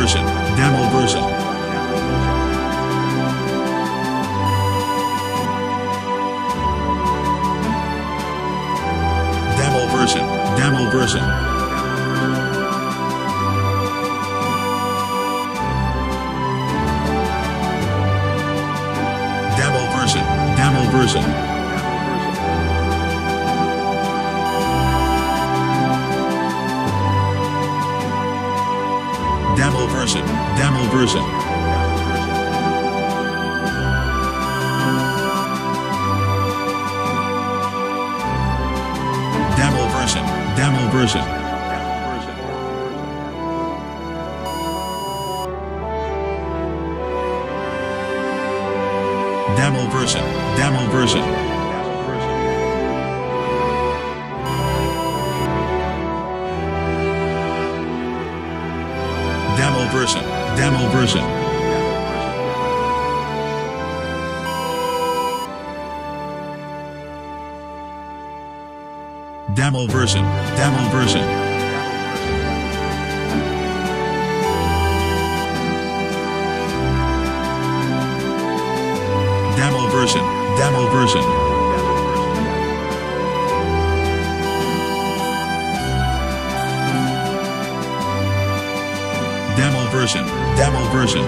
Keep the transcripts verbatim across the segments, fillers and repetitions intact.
version, demo version. Demo version, demo version. Demo version, demo version. Demo version, demo version. Demo version, demo version. Demo version, demo version. Demo version, demo version. Demo version, demo version. Demo version, demo version. Demo version, demo version.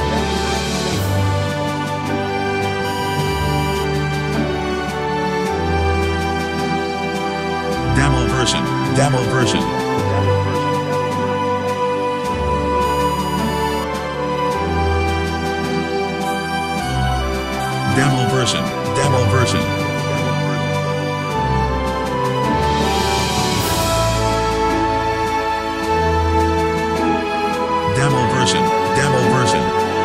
Demo version, demo version. Demo version, demo version. Demo version, demo version.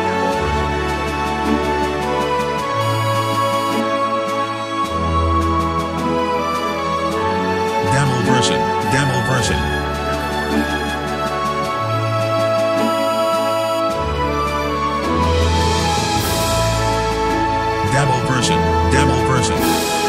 Demo version, demo version. Demo version, demo version.